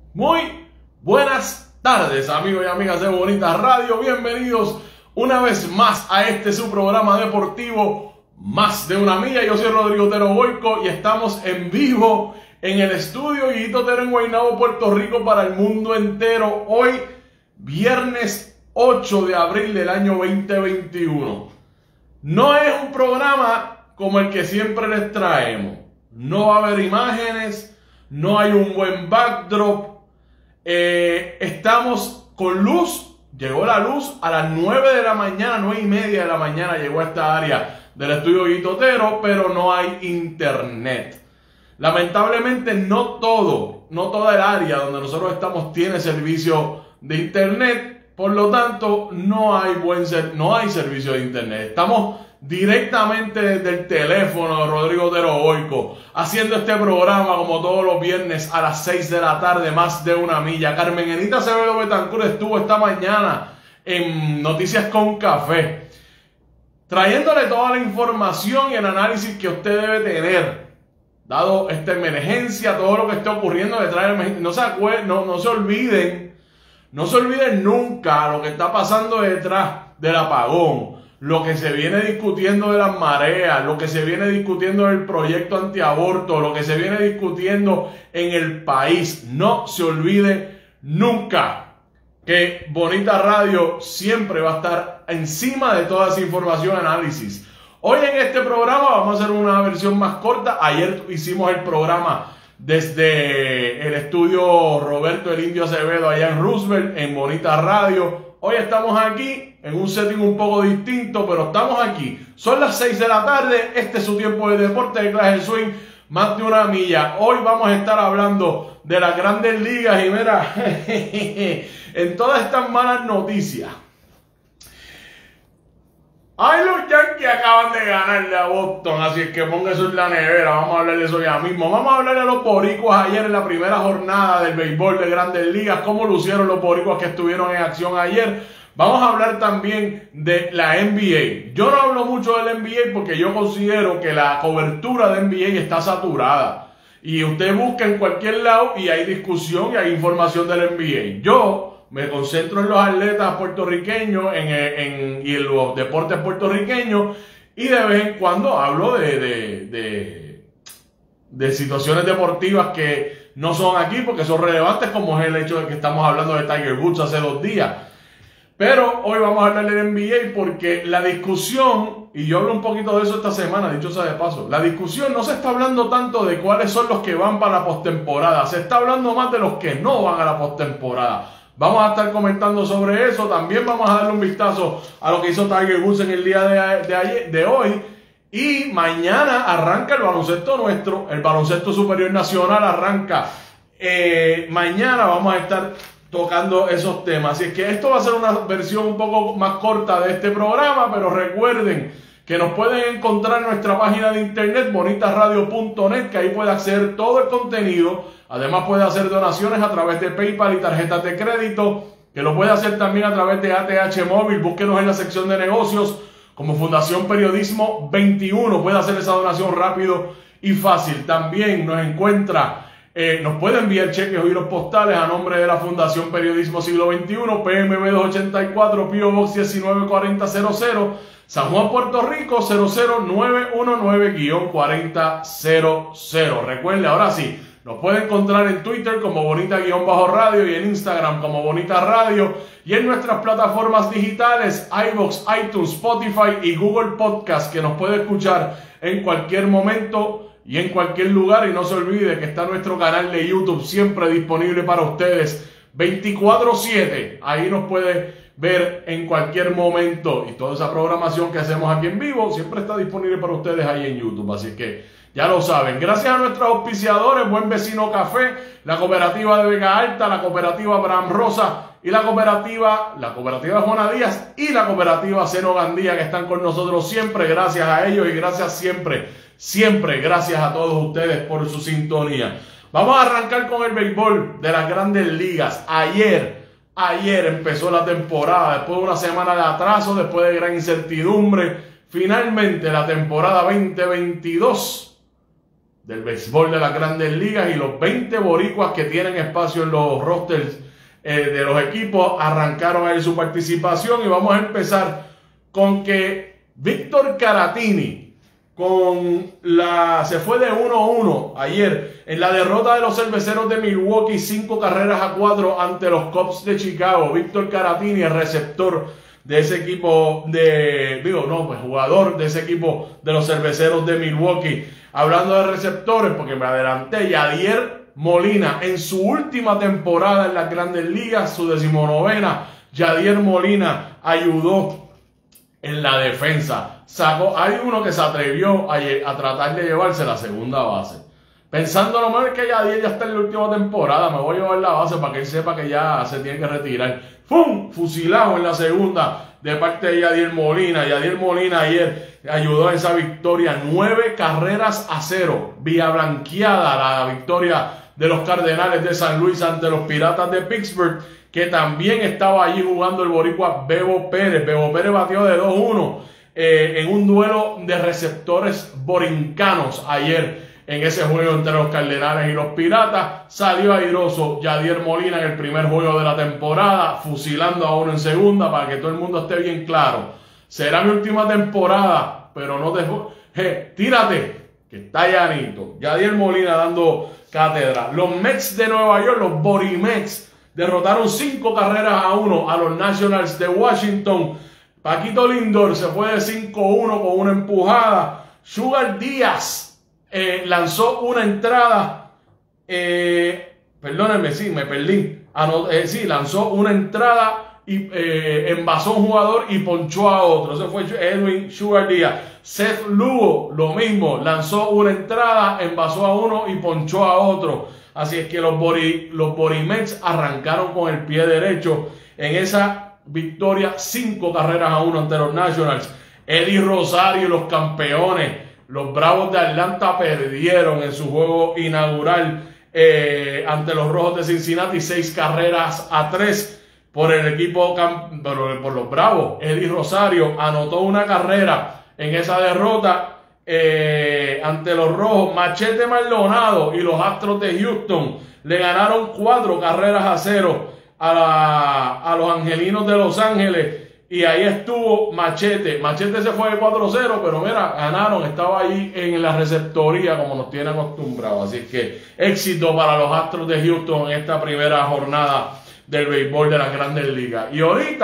Muy buenas tardes, amigos y amigas de Bonita Radio. Bienvenidos una vez más a este su programa deportivo Más de una Milla. Yo soy Rodrigo Otero Boico y estamos en vivo en el estudio Guillito Otero en Guaynabo, Puerto Rico, para el mundo entero. Hoy, viernes 8 de abril del año 2021. No es un programa como el que siempre les traemos. No va a haber imágenes, no hay un buen backdrop. Estamos con luz. Llegó la luz a las 9 de la mañana, 9:30 de la mañana llegó a esta área del estudio Guillito Otero, pero no hay internet. Lamentablemente no toda el área donde nosotros estamos tiene servicio de internet. Por lo tanto, no hay servicio de internet. Estamos directamente desde el teléfono de Rodrigo Otero Boico, haciendo este programa como todos los viernes a las 6 de la tarde, Más de una Milla. Carmen Enita Acevedo Betancur estuvo esta mañana en Noticias con Café, trayéndole toda la información y el análisis que usted debe tener, dado esta emergencia, todo lo que está ocurriendo detrás de la emergencia. No se olviden nunca lo que está pasando detrás del apagón, lo que se viene discutiendo de las mareas, lo que se viene discutiendo del proyecto antiaborto, lo que se viene discutiendo en el país. No se olvide nunca que Bonita Radio siempre va a estar encima de toda esa información y análisis. Hoy en este programa vamos a hacer una versión más corta. Ayer hicimos el programa desde el estudio Roberto el Indio Acevedo allá en Roosevelt, en Bonita Radio. Hoy estamos aquí en un setting un poco distinto, pero estamos aquí. Son las 6 de la tarde, este es su tiempo de deporte de clase swing, Más de una Milla. Hoy vamos a estar hablando de las grandes ligas y mira, en todas estas malas noticias. Ay, los Yankees acaban de ganarle a Boston, así es que ponga eso en la nevera. Vamos a hablar de eso ya mismo. Vamos a hablar de los boricuas ayer en la primera jornada del béisbol de Grandes Ligas, cómo lucieron los boricuas que estuvieron en acción ayer. Vamos a hablar también de la NBA. Yo no hablo mucho del NBA porque yo considero que la cobertura de NBA está saturada. Y usted busca en cualquier lado y hay discusión y hay información del NBA. Yo me concentro en los atletas puertorriqueños y en los deportes puertorriqueños, y de vez en cuando hablo de situaciones deportivas que no son aquí porque son relevantes, como es el hecho de que estamos hablando de Tiger Woods hace 2 días. Pero hoy vamos a hablar del NBA porque la discusión, y yo hablo un poquito de eso esta semana, dicho sea de paso, la discusión no se está hablando tanto de cuáles son los que van para la postemporada, se está hablando más de los que no van a la postemporada. Vamos a estar comentando sobre eso. También vamos a darle un vistazo a lo que hizo Tiger Woods en el día de hoy. Y mañana arranca el baloncesto nuestro, el baloncesto superior nacional arranca. Mañana vamos a estar tocando esos temas. Así es que esto va a ser una versión un poco más corta de este programa, pero recuerden que nos pueden encontrar en nuestra página de internet, bonitaradio.net, que ahí puede acceder todo el contenido. Además puede hacer donaciones a través de PayPal y tarjetas de crédito, que lo puede hacer también a través de ATH Móvil. Búsquenos en la sección de negocios como Fundación Periodismo 21. Puede hacer esa donación rápido y fácil. También nos puede enviar cheques o giros postales a nombre de la Fundación Periodismo Siglo XXI, PMB 284, P.O. Box 194000, San Juan, Puerto Rico 00919-4000. Recuerde, ahora sí, nos puede encontrar en Twitter como Bonita-Radio y en Instagram como Bonita Radio, y en nuestras plataformas digitales iVoox, iTunes, Spotify y Google Podcast, que nos puede escuchar en cualquier momento y en cualquier lugar. Y no se olvide que está nuestro canal de YouTube siempre disponible para ustedes 24/7. Ahí nos puede ver en cualquier momento, y toda esa programación que hacemos aquí en vivo siempre está disponible para ustedes ahí en YouTube. Así que ya lo saben. Gracias a nuestros auspiciadores, Buen Vecino Café, la Cooperativa de Vega Alta, la Cooperativa Abraham Rosa y la Cooperativa Juana Díaz y la Cooperativa Seno Gandía, que están con nosotros siempre. Gracias a ellos y gracias siempre gracias a todos ustedes por su sintonía. Vamos a arrancar con el béisbol de las Grandes Ligas. Ayer empezó la temporada, después de una semana de atraso, después de gran incertidumbre. Finalmente la temporada 2022 del béisbol de las Grandes Ligas, y los 20 boricuas que tienen espacio en los rosters de los equipos arrancaron ahí su participación. Y vamos a empezar con que Víctor Caratini se fue de 1-1 ayer en la derrota de los Cerveceros de Milwaukee, 5-4 ante los Cubs de Chicago. Víctor Caratini, el receptor de ese equipo jugador de ese equipo de los Cerveceros de Milwaukee. Hablando de receptores, porque me adelanté, Yadier Molina en su última temporada en las Grandes Ligas, su 19ª, Yadier Molina ayudó en la defensa. Hay uno que se atrevió a tratar de llevarse la segunda base. Pensando lo mejor que Yadier ya está en la última temporada, me voy a llevar la base para que él sepa que ya se tiene que retirar. ¡Fum! Fusilado en la segunda de parte de Yadier Molina. Yadier Molina ayer ayudó a esa victoria, 9-0. Vía blanqueada la victoria de los Cardenales de San Luis ante los Piratas de Pittsburgh, que también estaba allí jugando el boricua Bebo Pérez. Bebo Pérez batió de 2-1 en un duelo de receptores borincanos ayer en ese juego entre los Cardenales y los Piratas. Salió airoso Yadier Molina en el primer juego de la temporada, fusilando a uno en segunda, para que todo el mundo esté bien claro. Será mi última temporada, pero no te... tírate, que está llanito. Yadier Molina dando cátedra. Los Mets de Nueva York, los Borimets, derrotaron 5-1 a los Nationals de Washington. Paquito Lindor se fue de 5-1 con una empujada. Sugar Díaz lanzó una entrada. Perdónenme, sí, me perdí. Lanzó una entrada y envasó a un jugador y ponchó a otro. Ese fue Edwin Sugar Díaz. Seth Lugo, lo mismo, lanzó una entrada, envasó a uno y ponchó a otro. Así es que los Borimets arrancaron con el pie derecho en esa victoria, 5-1 ante los Nationals. Eddie Rosario y los campeones, los Bravos de Atlanta, perdieron en su juego inaugural ante los Rojos de Cincinnati, 6-3 por el equipo, por los Bravos. Eddie Rosario anotó una carrera en esa derrota ante los Rojos. Machete Maldonado y los Astros de Houston le ganaron 4-0 a los Angelinos de Los Ángeles. Y ahí estuvo Machete. Machete se fue de 4-0, pero mira, ganaron. Estaba ahí en la receptoría como nos tiene acostumbrados. Así que éxito para los Astros de Houston en esta primera jornada del béisbol de las Grandes Ligas. Y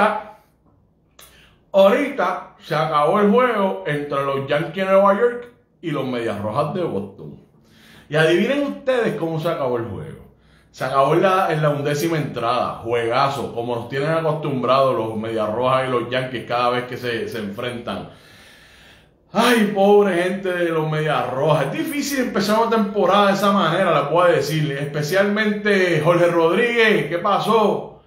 ahorita se acabó el juego entre los Yankees de Nueva York y los Medias Rojas de Boston. Y adivinen ustedes cómo se acabó el juego. Se acabó en la 11ª entrada, juegazo, como nos tienen acostumbrados los Medias Rojas y los Yankees cada vez que se enfrentan. Ay, pobre gente de los Medias Rojas. Es difícil empezar una temporada de esa manera, les puedo decir. Especialmente Jorge Rodríguez, ¿qué pasó?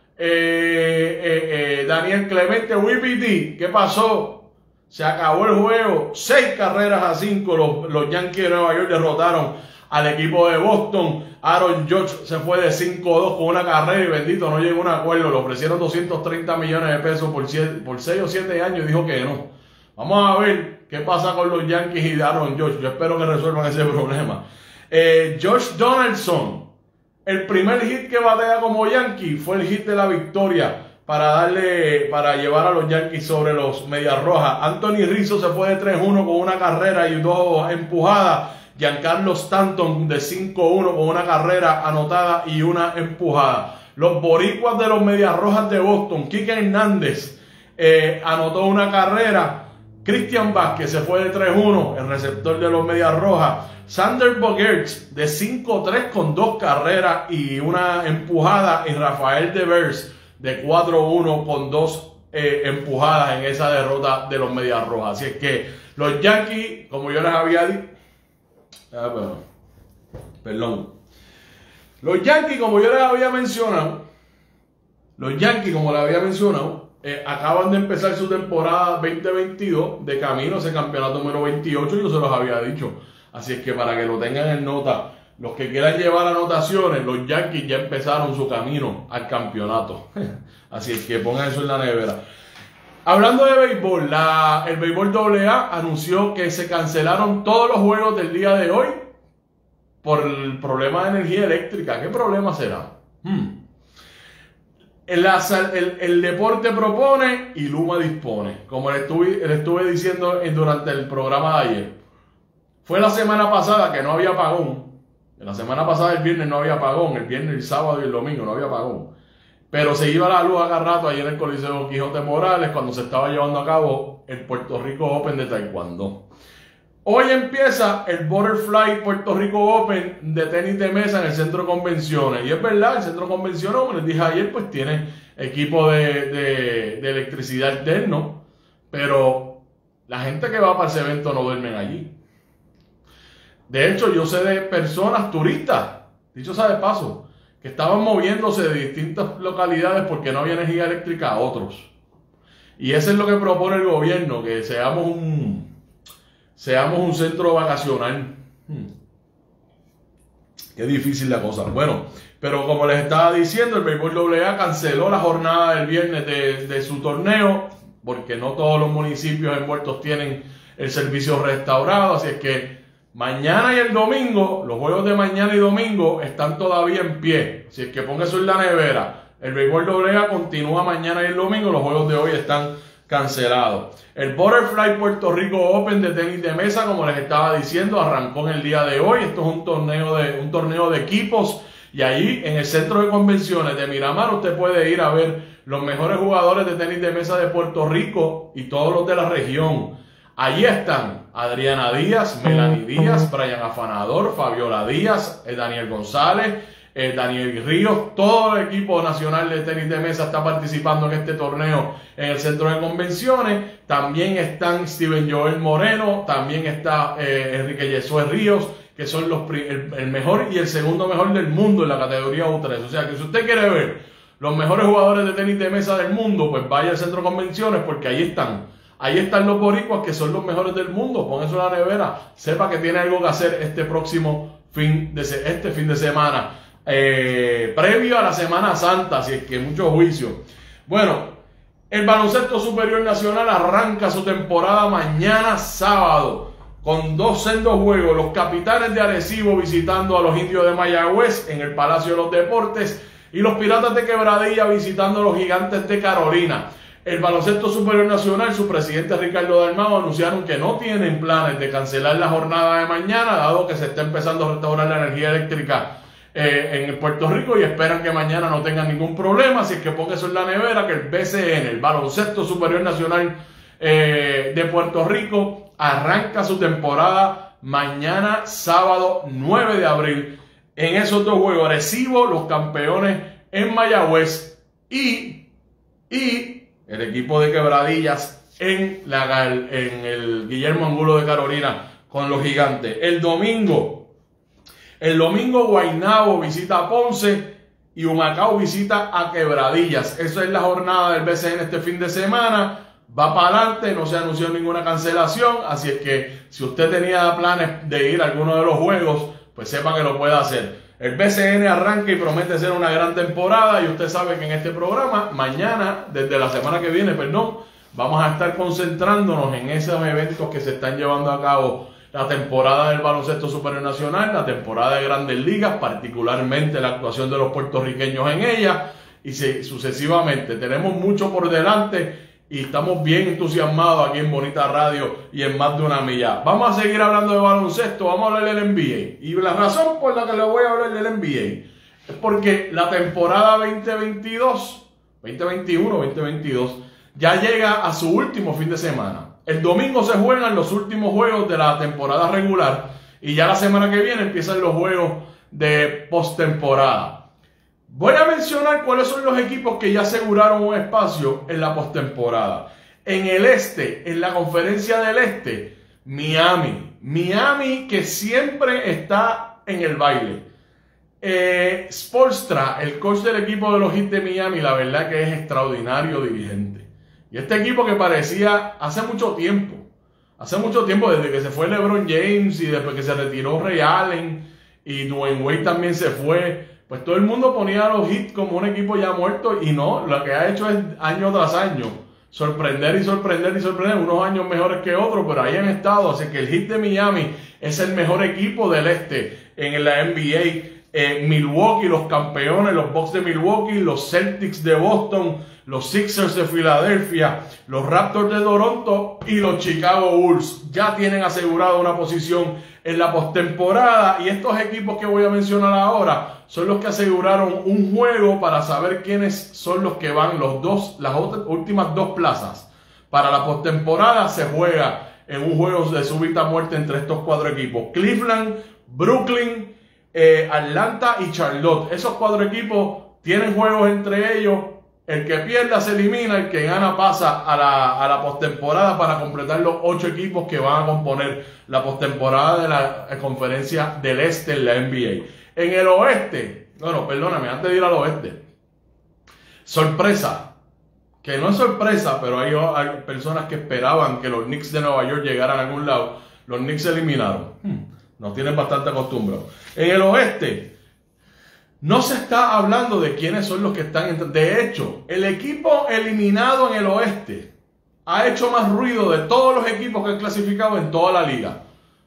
Daniel Clemente, Whippity, ¿qué pasó? Se acabó el juego, 6-5. Los Yankees de Nueva York derrotaron al equipo de Boston. Aaron Judge se fue de 5-2 con una carrera y bendito, no llegó a un acuerdo. Le ofrecieron 230 millones de pesos por 6 o 7 años y dijo que no. Vamos a ver qué pasa con los Yankees y de Aaron Judge. Yo espero que resuelvan ese problema. Josh Donaldson, el primer hit que batea como Yankee fue el hit de la victoria para llevar a los Yankees sobre los Medias Rojas. Anthony Rizzo se fue de 3-1 con una carrera y 2 empujadas. Giancarlo Stanton de 5-1 con una carrera anotada y una empujada. Los boricuas de los Medias Rojas de Boston, Kike Hernández anotó una carrera. Christian Vázquez se fue de 3-1, el receptor de los Medias Rojas. Sander Bogaerts de 5-3 con 2 carreras y una empujada. Y Rafael Devers de 4-1 con 2 empujadas en esa derrota de los Medias Rojas. Así es que los Yankees, como yo les había dicho, los Yankees, como yo les había mencionado, acaban de empezar su temporada 2022 de camino a ese campeonato número 28. Yo se los había dicho. Así es que para que lo tengan en nota, los que quieran llevar anotaciones, los Yankees ya empezaron su camino al campeonato. Así es que pongan eso en la nevera. Hablando de béisbol, el béisbol AA anunció que se cancelaron todos los juegos del día de hoy por el problema de energía eléctrica. ¿Qué problema será? El deporte propone y Luma dispone. Como le estuve diciendo durante el programa de ayer. Fue la semana pasada que no había apagón. La semana pasada, el viernes, no había apagón. El viernes, el sábado y el domingo no había apagón. Pero se iba la luz a cada rato ayer en el Coliseo Quijote Morales cuando se estaba llevando a cabo el Puerto Rico Open de Taekwondo. Hoy empieza el Butterfly Puerto Rico Open de tenis de mesa en el centro de convenciones. Y es verdad, el centro de convenciones, como les dije ayer, pues tiene equipo de electricidad alterno. Pero la gente que va para ese evento no duermen allí. De hecho, yo sé de personas turistas, dicho sea de paso, que estaban moviéndose de distintas localidades porque no había energía eléctrica a otros. Y eso es lo que propone el gobierno, que seamos un centro vacacional. Qué difícil la cosa. Bueno, pero como les estaba diciendo, el Béisbol AA canceló la jornada del viernes de su torneo, porque no todos los municipios envueltos tienen el servicio restaurado, así es que mañana y el domingo, los juegos de mañana y domingo están todavía en pie. Así es que ponga eso en la nevera. El Béisbol AA continúa mañana y el domingo. Los juegos de hoy están cancelados. El Butterfly Puerto Rico Open de tenis de mesa, como les estaba diciendo, arrancó en el día de hoy. Esto es un torneo de equipos. Y ahí en el centro de convenciones de Miramar usted puede ir a ver los mejores jugadores de tenis de mesa de Puerto Rico y todos los de la región. Allí están Adriana Díaz, Melanie Díaz, Brian Afanador, Fabiola Díaz, Daniel González, Daniel Ríos. Todo el equipo nacional de tenis de mesa está participando en este torneo en el centro de convenciones. También están Steven Joel Moreno, también está Enrique Yesué Ríos, que son el mejor y el segundo mejor del mundo en la categoría U3. O sea que si usted quiere ver los mejores jugadores de tenis de mesa del mundo, pues vaya al centro de convenciones porque ahí están. Ahí están los boricuas que son los mejores del mundo. Pon eso en la nevera. Sepa que tiene algo que hacer este próximo fin de semana. Previo a la Semana Santa. Así es que mucho juicio. Bueno, el Baloncesto Superior Nacional arranca su temporada mañana sábado. Con 2 sendos juegos. Los Capitanes de Arecibo visitando a los Indios de Mayagüez en el Palacio de los Deportes. Y los Piratas de Quebradilla visitando a los Gigantes de Carolina. El Baloncesto Superior Nacional, su presidente Ricardo Dalmau anunciaron que no tienen planes de cancelar la jornada de mañana, dado que se está empezando a restaurar la energía eléctrica en Puerto Rico y esperan que mañana no tengan ningún problema. Así que ponga eso en la nevera, que el BCN, el Baloncesto Superior Nacional de Puerto Rico, arranca su temporada mañana sábado 9 de abril. En esos 2 juegos, Arecibo, los campeones en Mayagüez y el equipo de Quebradillas en el Guillermo Angulo de Carolina con los Gigantes. El domingo Guaynabo visita a Ponce y Humacao visita a Quebradillas. Esa es la jornada del BCN este fin de semana. Va para adelante, no se anunció ninguna cancelación, así es que si usted tenía planes de ir a alguno de los juegos, pues sepa que lo puede hacer. El BCN arranca y promete ser una gran temporada y usted sabe que en este programa, mañana, desde la semana que viene, vamos a estar concentrándonos en esos eventos que se están llevando a cabo. La temporada del Baloncesto Superior Nacional, la temporada de Grandes Ligas, particularmente la actuación de los puertorriqueños en ella y sucesivamente. Tenemos mucho por delante y estamos bien entusiasmados aquí en Bonita Radio y en Más de una Milla. Vamos a seguir hablando de baloncesto, vamos a hablar del NBA. Y la razón por la que le voy a hablar del NBA es porque la temporada 2021-2022 ya llega a su último fin de semana. El domingo se juegan los últimos juegos de la temporada regular y ya la semana que viene empiezan los juegos de postemporada. Voy a mencionar cuáles son los equipos que ya aseguraron un espacio en la postemporada. En el este, en la conferencia del este, Miami que siempre está en el baile. Spoelstra, el coach del equipo de los Heat de Miami, la verdad que es extraordinario dirigente. Y este equipo que parecía hace mucho tiempo, desde que se fue LeBron James y después que se retiró Ray Allen y Dwayne Wade también se fue, pues todo el mundo ponía a los Heat como un equipo ya muerto y no, lo que ha hecho es año tras año sorprender y sorprender y sorprender, unos años mejores que otros, pero ahí han estado. Así que el Heat de Miami es el mejor equipo del este en la NBA. Milwaukee, los campeones, los Bucks de Milwaukee, los Celtics de Boston, los Sixers de Filadelfia, los Raptors de Toronto y los Chicago Bulls ya tienen asegurada una posición en la postemporada. Y estos equipos que voy a mencionar ahora son los que aseguraron un juego para saber quiénes son los que van las últimas dos plazas. Para la postemporada se juega en un juego de súbita muerte entre estos cuatro equipos: Cleveland, Brooklyn, Atlanta y Charlotte. Esos cuatro equipos tienen juegos entre ellos. El que pierda se elimina, el que gana pasa a la postemporada para completar los 8 equipos que van a componer la postemporada de la conferencia del este en la NBA. En el oeste, bueno, perdóname, antes de ir al oeste, sorpresa, que no es sorpresa, pero hay personas que esperaban que los Knicks de Nueva York llegaran a algún lado. Los Knicks se eliminaron. Nos tienen bastante acostumbrados. En el oeste, no se está hablando de quiénes son los que están. De hecho, el equipo eliminado en el oeste ha hecho más ruido de todos los equipos que han clasificado en toda la liga.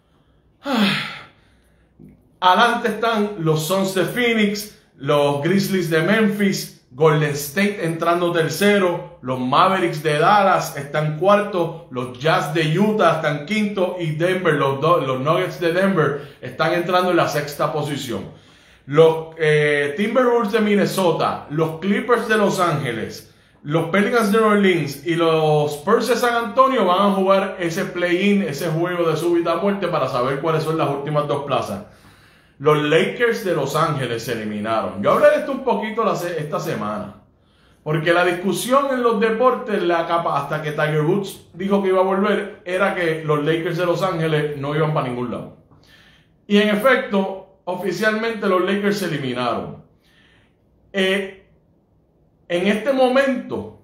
Adelante están los Suns de Phoenix, los Grizzlies de Memphis, Golden State entrando tercero, los Mavericks de Dallas están cuarto, los Jazz de Utah están quinto y Denver, los Nuggets de Denver están entrando en la sexta posición. Los Timberwolves de Minnesota, los Clippers de Los Ángeles, los Pelicans de New Orleans y los Spurs de San Antonio van a jugar ese play-in, ese juego de súbita muerte para saber cuáles son las últimas dos plazas. Los Lakers de Los Ángeles se eliminaron. Yo hablé de esto un poquito esta semana, porque la discusión en los deportes, hasta que Tiger Woods dijo que iba a volver, era que los Lakers de Los Ángeles no iban para ningún lado. Y en efecto, oficialmente los Lakers se eliminaron. En este momento,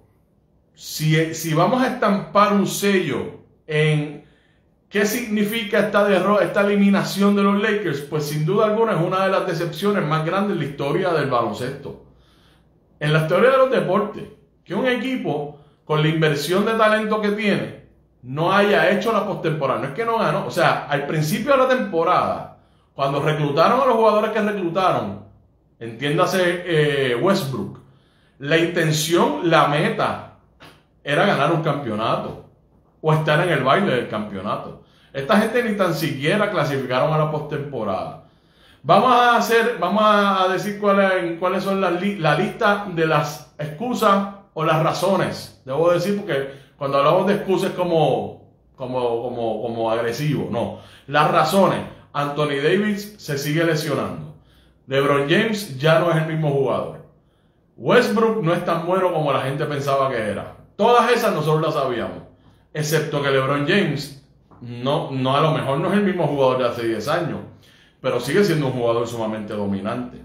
si vamos a estampar un sello en qué significa esta eliminación de los Lakers, pues sin duda alguna es una de las decepciones más grandes en la historia del baloncesto. En la historia de los deportes, que un equipo con la inversión de talento que tiene no haya hecho la postemporada. No es que no ganó, o sea, al principio de la temporada, cuando reclutaron a los jugadores que reclutaron, entiéndase Westbrook, la intención, la meta, era ganar un campeonato o estar en el baile del campeonato. Esta gente ni tan siquiera clasificaron a la postemporada. Vamos a decir cuáles son la lista de las excusas o las razones. Debo decir, porque cuando hablamos de excusas es como agresivo. No, las razones. Anthony Davis se sigue lesionando. LeBron James ya no es el mismo jugador. Westbrook no es tan bueno como la gente pensaba que era. Todas esas nosotros las sabíamos. Excepto que LeBron James no a lo mejor no es el mismo jugador de hace 10 años. Pero sigue siendo un jugador sumamente dominante.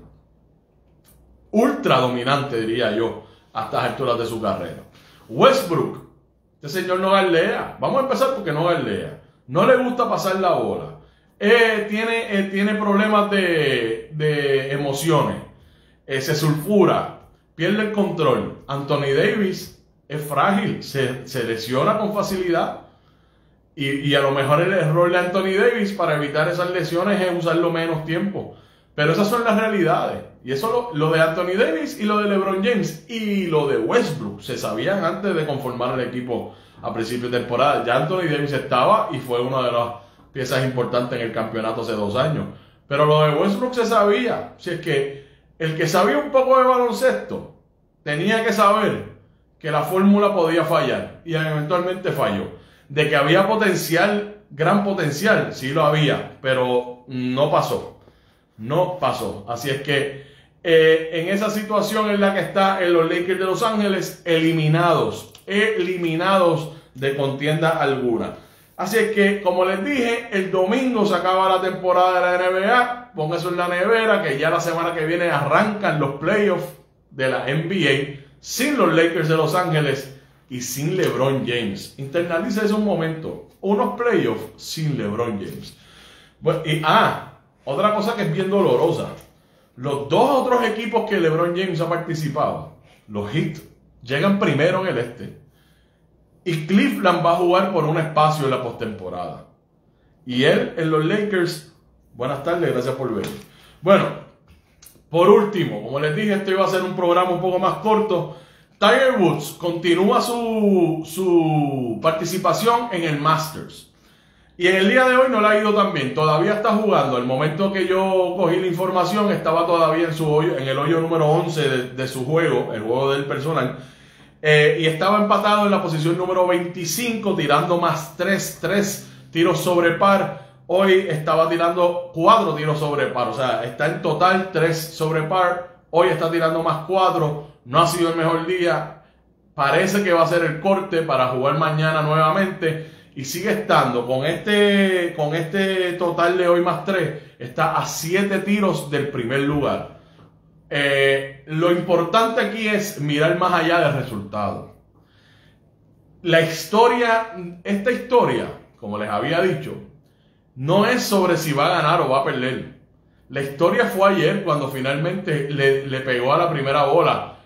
Ultra dominante, diría yo, a estas alturas de su carrera. Westbrook, este señor no galdea. Vamos a empezar porque no galdea. No le gusta pasar la bola. Tiene problemas de emociones, se sulfura, pierde el control. Anthony Davis es frágil, se lesiona con facilidad y a lo mejor el error de Anthony Davis para evitar esas lesiones es usarlo menos tiempo. Pero esas son las realidades. Y eso lo de Anthony Davis y lo de LeBron James y lo de Westbrook se sabían antes de conformar el equipo a principios de temporada. Ya Anthony Davis estaba y fue una de las piezas importantes en el campeonato hace 2 años. Pero lo de Westbrook se sabía. Si es que el que sabía un poco de baloncesto tenía que saber que la fórmula podía fallar. Y eventualmente falló. De que había potencial, gran potencial, sí lo había. Pero no pasó. No pasó. Así es que en esa situación en la que está en los Lakers de Los Ángeles, eliminados de contienda alguna. Así es que, como les dije, el domingo se acaba la temporada de la NBA. Pongan eso en la nevera, que ya la semana que viene arrancan los playoffs de la NBA sin los Lakers de Los Ángeles y sin LeBron James. Internalice eso un momento. Unos playoffs sin LeBron James. Bueno, otra cosa que es bien dolorosa. Los 2 otros equipos que LeBron James ha participado, los Heat, llegan primero en el este. Y Cleveland va a jugar por un espacio en la postemporada. Y él en los Lakers, buenas tardes, gracias por ver. Bueno, por último, como les dije, este iba a ser un programa un poco más corto. Tiger Woods continúa su participación en el Masters. Y en el día de hoy no le ha ido tan bien. Todavía está jugando. El momento que yo cogí la información, estaba todavía en su hoyo, en el hoyo número 11 de su juego, el juego del personal. Y estaba empatado en la posición número 25, tirando más 3 tiros sobre par. Hoy estaba tirando 4 tiros sobre par. O sea, está en total 3 sobre par. Hoy está tirando más 4. No ha sido el mejor día. Parece que va a ser el corte para jugar mañana nuevamente. Y sigue estando con este total de hoy más 3. Está a 7 tiros del primer lugar. Lo importante aquí es mirar más allá del resultado. Esta historia, como les había dicho, no es sobre si va a ganar o va a perder. La historia fue ayer cuando finalmente le pegó a la primera bola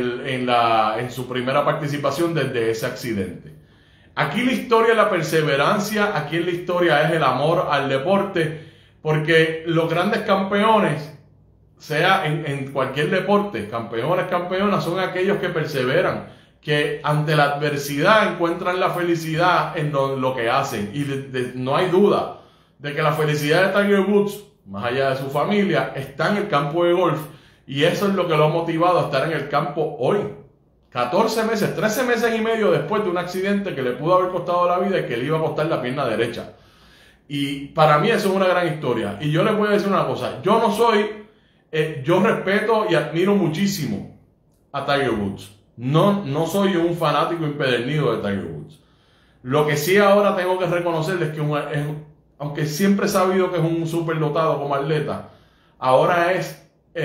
en su primera participación desde ese accidente. Aquí la historia es la perseverancia, aquí la historia es el amor al deporte, porque los grandes campeones, sea en cualquier deporte, campeonas, son aquellos que perseveran, que ante la adversidad encuentran la felicidad en lo que hacen. Y no hay duda de que la felicidad de Tiger Woods, más allá de su familia, está en el campo de golf. Y eso es lo que lo ha motivado a estar en el campo hoy. 14 meses, 13 meses y medio después de un accidente que le pudo haber costado la vida y que le iba a costar la pierna derecha. Y para mí eso es una gran historia. Y yo les voy a decir una cosa. Yo respeto y admiro muchísimo a Tiger Woods. No soy un fanático empedernido de Tiger Woods. Lo que sí ahora tengo que reconocerles que aunque siempre he sabido que es un superdotado como atleta, ahora es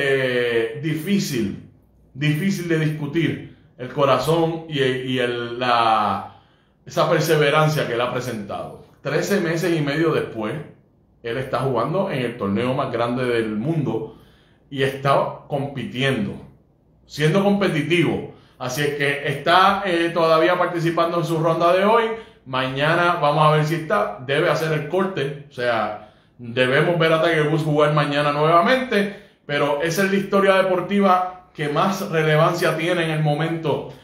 difícil de discutir el corazón y esa perseverancia que él ha presentado. 13 meses y medio después, él está jugando en el torneo más grande del mundo y está compitiendo, siendo competitivo. Así es que está todavía participando en su ronda de hoy. Mañana vamos a ver si debe hacer el corte. O sea, debemos ver a Tiger Woods jugar mañana nuevamente. Pero esa es la historia deportiva que más relevancia tiene en el momento,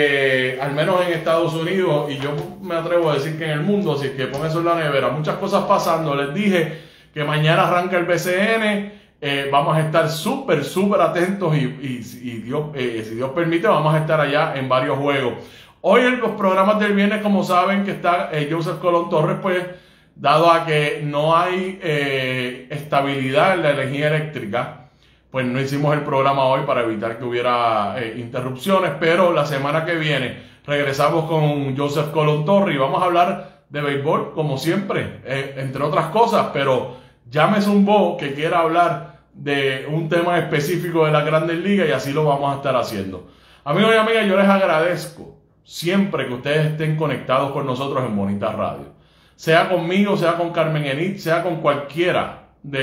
al menos en Estados Unidos, y yo me atrevo a decir que en el mundo. Así que pon eso en la nevera. Muchas cosas pasando. Les dije que mañana arranca el BCN. Vamos a estar súper atentos y si Dios permite, vamos a estar allá en varios juegos. Hoy en los programas del viernes, como saben, que está Joseph Colón Torres, pues, dado a que no hay estabilidad en la energía eléctrica, pues no hicimos el programa hoy para evitar que hubiera interrupciones, pero la semana que viene regresamos con Joseph Colón Torres y vamos a hablar de béisbol, como siempre, entre otras cosas, pero ya zumbó que quiera hablar de un tema específico de las Grandes Ligas y así lo vamos a estar haciendo. Amigos y amigas, yo les agradezco siempre que ustedes estén conectados con nosotros en Bonitas Radio. Sea conmigo, sea con Carmen Enid, sea con cualquiera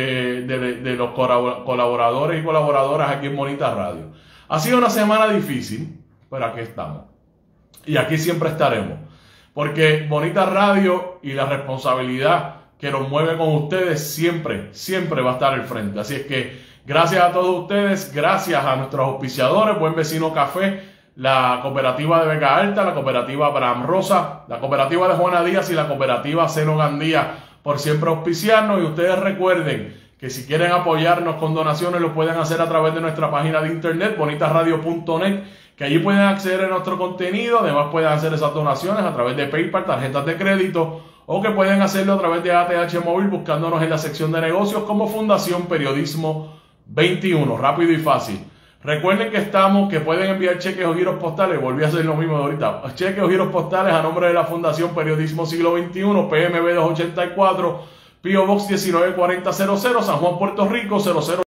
de los colaboradores y colaboradoras aquí en Bonitas Radio. Ha sido una semana difícil, pero aquí estamos. Y aquí siempre estaremos. Porque Bonitas Radio y la responsabilidad que nos mueve con ustedes siempre va a estar al frente. Así es que gracias a todos ustedes, gracias a nuestros auspiciadores, Buen Vecino Café, la cooperativa de Vega Alta, la cooperativa Abraham Rosa, la cooperativa de Juana Díaz y la cooperativa Seno Gandía, por siempre auspiciarnos. Y ustedes recuerden que si quieren apoyarnos con donaciones lo pueden hacer a través de nuestra página de internet, bonitasradio.net, que allí pueden acceder a nuestro contenido. Además pueden hacer esas donaciones a través de PayPal, tarjetas de crédito, o que pueden hacerlo a través de ATH Móvil buscándonos en la sección de negocios como Fundación Periodismo 21, rápido y fácil. Recuerden que pueden enviar cheques o giros postales. Volví a hacer lo mismo de ahorita. Cheques o giros postales a nombre de la Fundación Periodismo Siglo XXI, PMB 284, P.O. Box 194000, San Juan, Puerto Rico 00